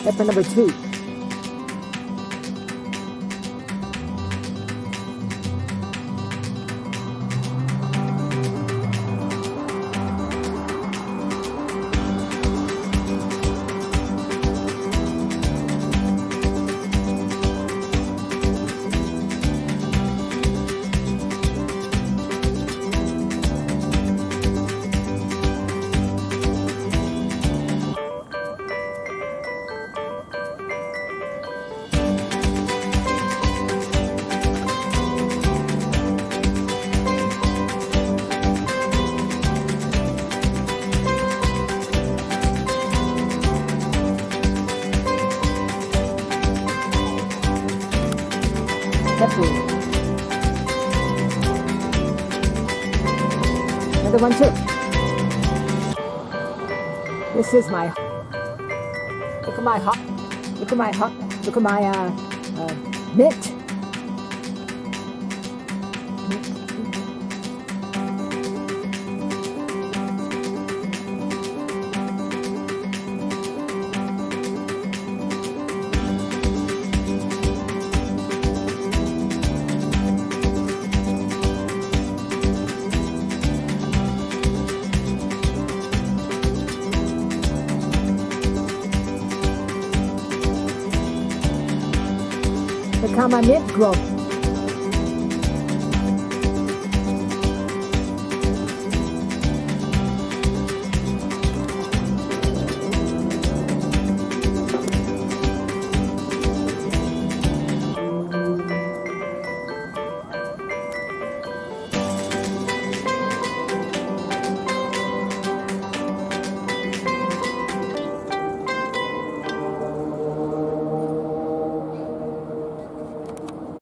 That's for number 2. Another one too. This is my. Look at my hot. Look at my hot. Look at my mint. Look how my mint grows.